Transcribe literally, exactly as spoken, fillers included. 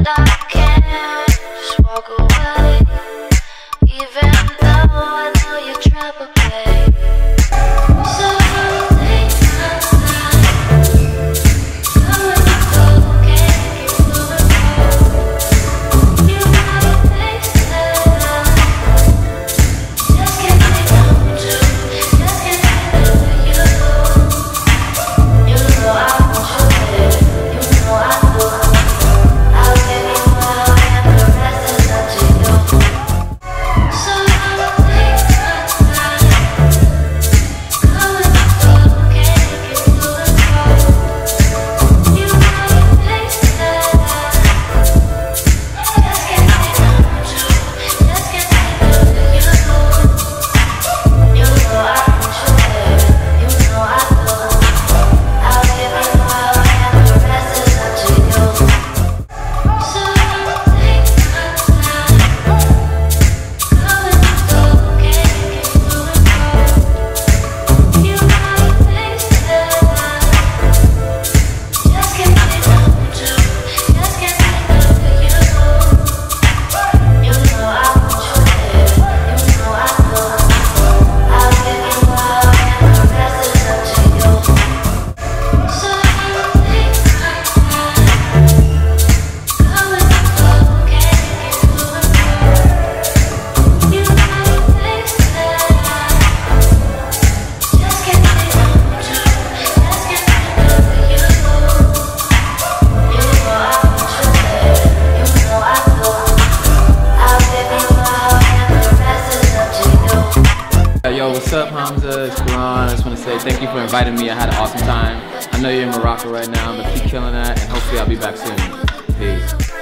Yo, what's up, Hamza? It's Quran. I just want to say thank you for inviting me. I had an awesome time. I know you're in Morocco right now, but keep killing that, and hopefully I'll be back soon. Peace.